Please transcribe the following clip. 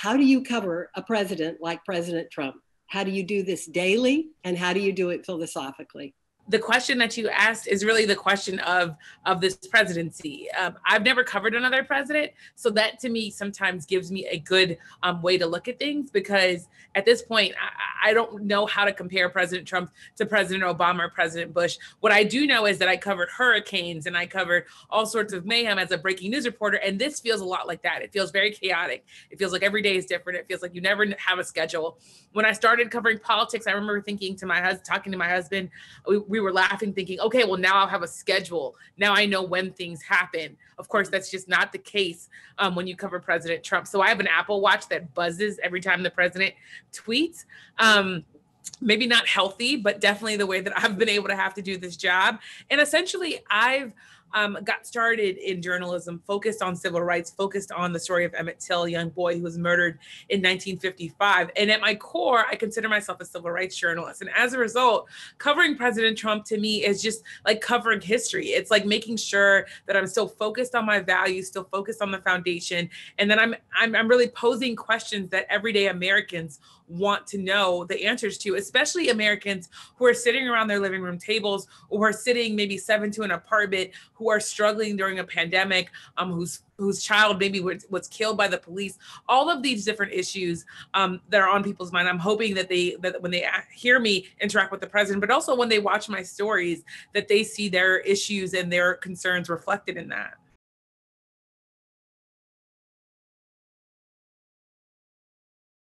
how do you cover a president like President Trump? How do you do this daily, and how do you do it philosophically? The question that you asked is really the question of this presidency. I've never covered another president, so that to me sometimes gives me a good way to look at things, because at this point, I don't know how to compare President Trump to President Obama or President Bush. What I do know is that I covered hurricanes and I covered all sorts of mayhem as a breaking news reporter, and this feels a lot like that. It feels very chaotic. It feels like every day is different. It feels like you never have a schedule. When I started covering politics, I remember thinking to my husband, talking to my husband, we were laughing, thinking, okay, well, now I'll have a schedule. Now I know when things happen. Of course, that's just not the case when you cover President Trump. So I have an Apple Watch that buzzes every time the president tweets. Maybe not healthy, but definitely the way that I've been able to have to do this job. And essentially, I've got started in journalism, focused on civil rights, focused on the story of Emmett Till, a young boy who was murdered in 1955. And at my core, I consider myself a civil rights journalist. And as a result, covering President Trump to me is just like covering history. It's like making sure that I'm still focused on my values, still focused on the foundation, and that I'm really posing questions that everyday Americans want to know the answers to, especially Americans who are sitting around their living room tables, or who are sitting maybe 7 to an apartment, who are struggling during a pandemic, whose child maybe was killed by the police. All of these different issues that are on people's mind. I'm hoping that when they hear me interact with the president, but also when they watch my stories, that they see their issues and their concerns reflected in that.